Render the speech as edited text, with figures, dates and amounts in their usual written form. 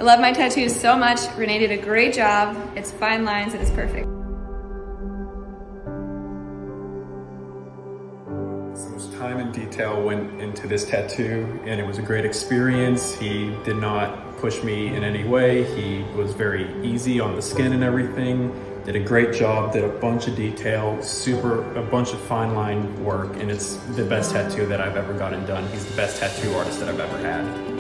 I love my tattoos so much. Rene did a great job. It's fine lines and it's perfect. So much time and detail went into this tattoo and it was a great experience. He did not push me in any way. He was very easy on the skin and everything. Did a great job, did a bunch of detail, a bunch of fine line work, and it's the best tattoo that I've ever gotten done. He's the best tattoo artist that I've ever had.